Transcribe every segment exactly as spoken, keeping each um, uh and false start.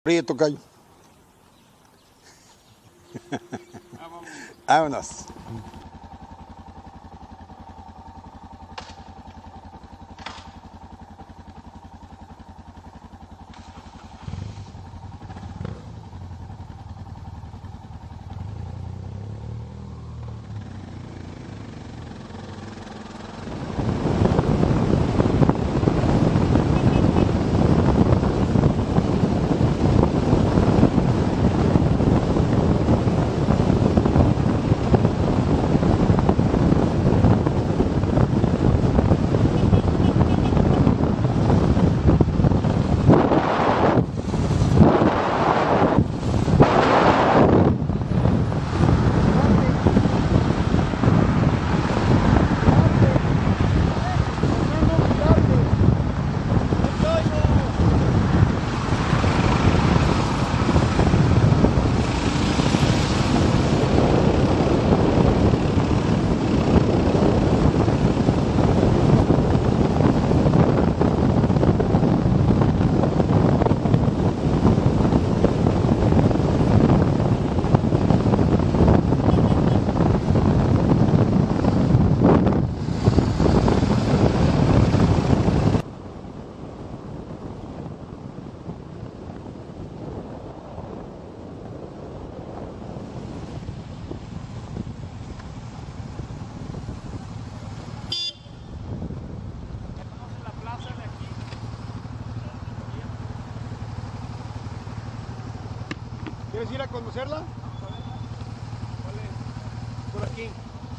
Ríe, tocayo. Vámonos. ¿Quieres ir a conocerla? Vamos a ver. ¿Cuál es? Por aquí.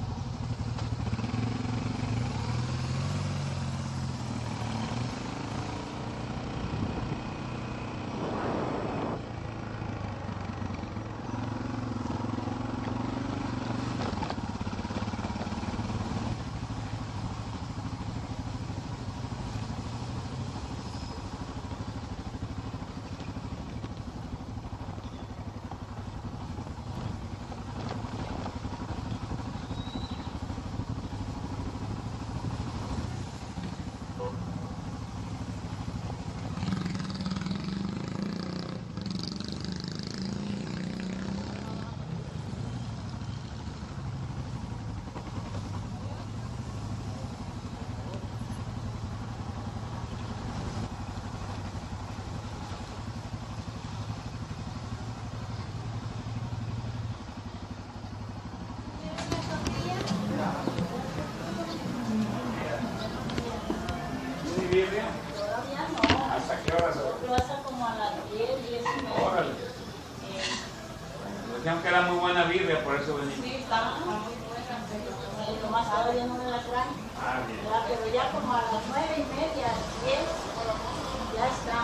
Todavía no. ¿Hasta qué horas? Lo hacen como a las diez, diez y media. Órale. Eh, Nos dijeron que era muy buena birria, por eso venimos. sí, está muy buena, pero lo más todavía no me la traen. Ah, bien. Ya, pero ya como a las nueve y media, diez, ya está.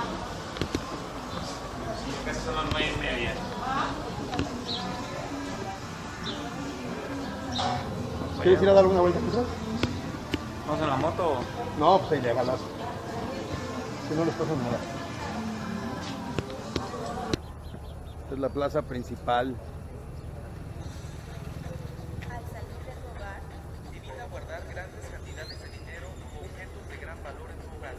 Sí, casi son las nueve y media. ¿Quieres ir a dar una vuelta quizás? ¿Vamos en la moto? No, pues ahí le galas. Si no les pasa nada. Esta es la plaza principal. Al salir de su hogar, evita guardar grandes cantidades de dinero o objetos de gran valor en su hogar.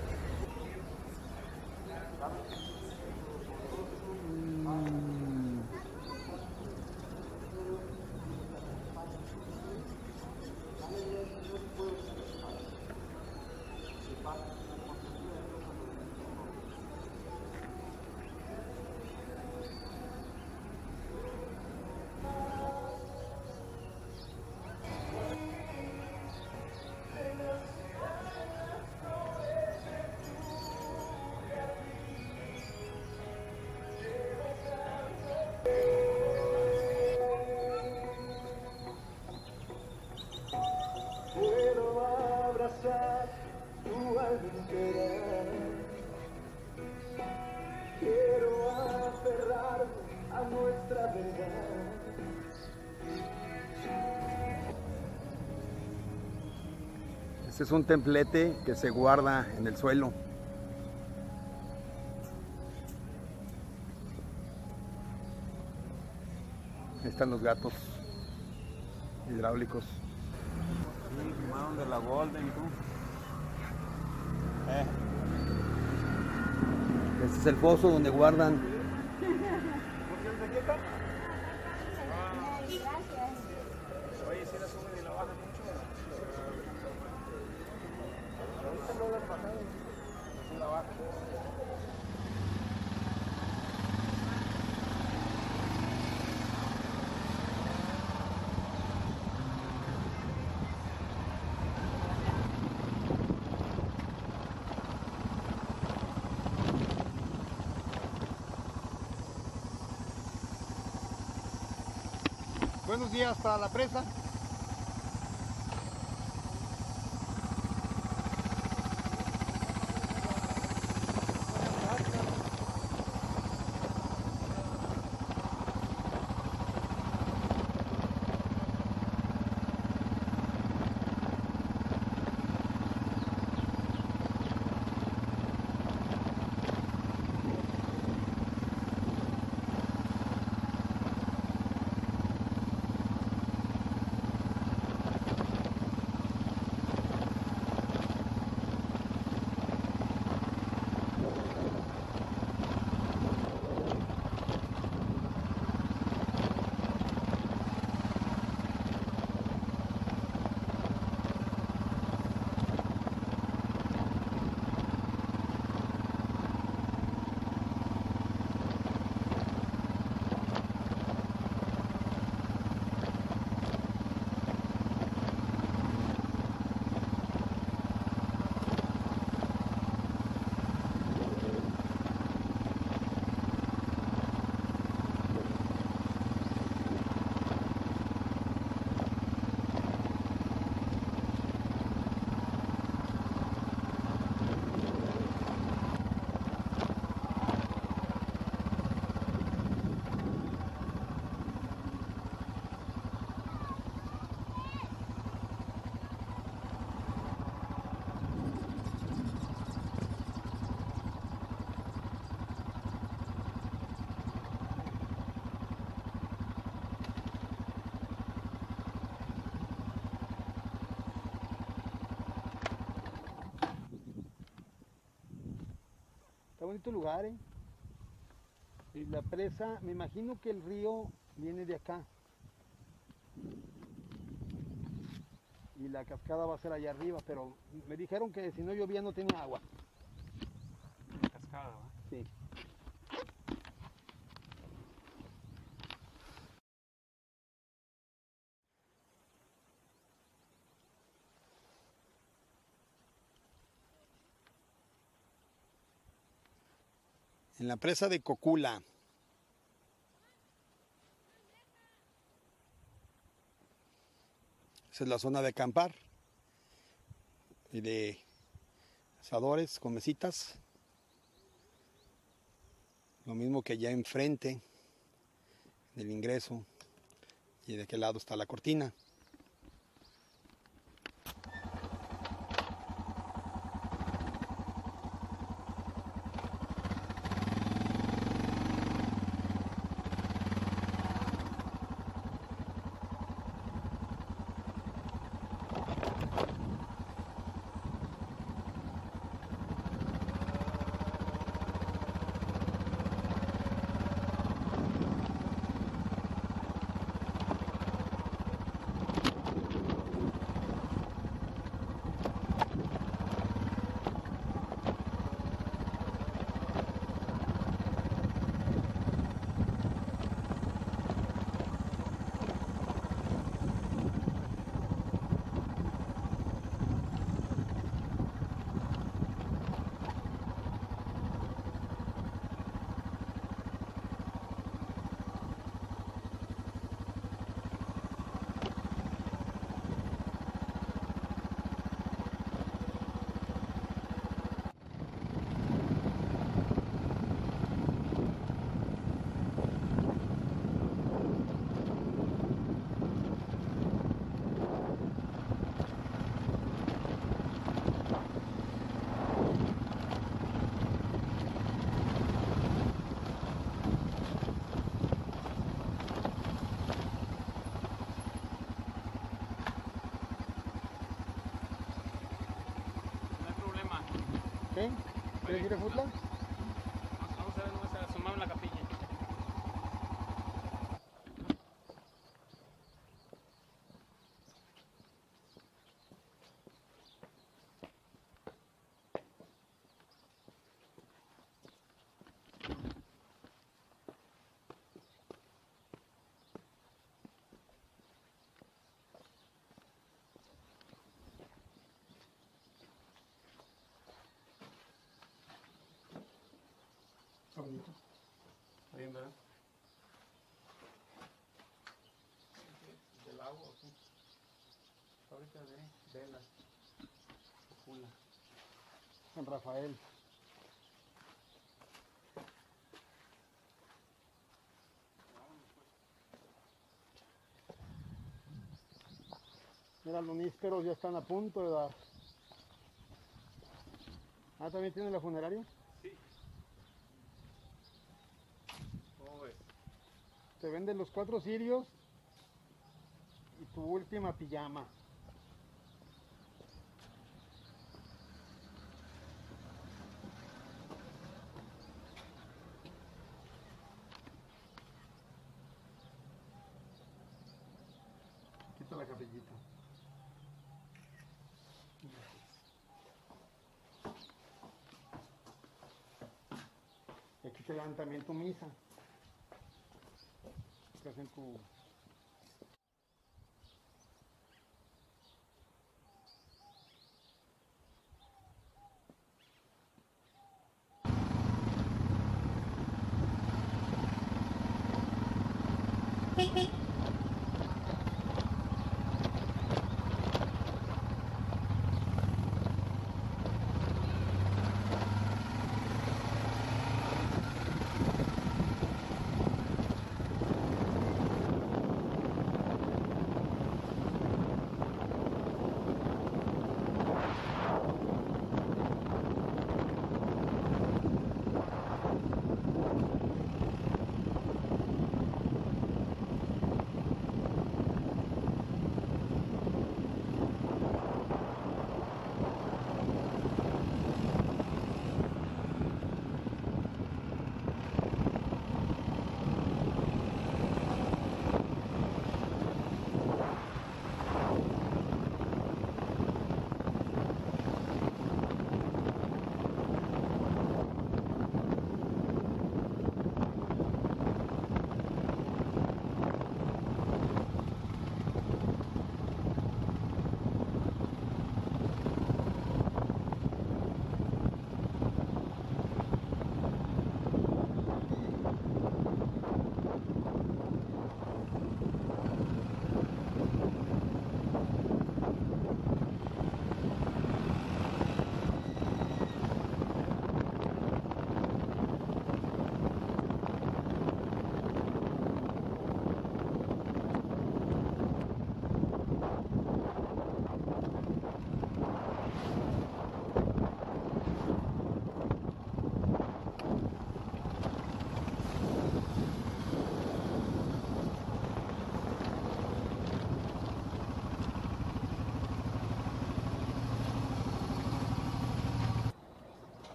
Puedo abrazar tu alma entera. Quiero aferrarme a nuestra verdad. Este es un templete que se guarda en el suelo. Ahí están los gatos hidráulicos. Sí, fumaron de la Golden, tú. Eh. Este es el pozo donde guardan buenos días para la presa. Está bonito lugar, ¿eh? Y la presa, me imagino que el río viene de acá. Y la cascada va a ser allá arriba, pero me dijeron que si no llovía no tenía agua. Cascada, ¿va? Sí. En la presa de Cocula. Esa es la zona de acampar y de asadores con mesitas. Lo mismo que allá enfrente del ingreso, y de aquel lado está la cortina. ¿Qué? ¿Quieres ir a Futla? Vamos a ver, vamos a asomar la capilla. venta de velas. Pula. San Rafael. Mira, los nísperos ya están a punto de dar. Ah, ¿también tiene la funeraria? Sí. ¿Cómo ves? Te venden los cuatro cirios y tu última pijama. Aquí está la capellita. Y aquí te dan también tu misa. Que hacen tu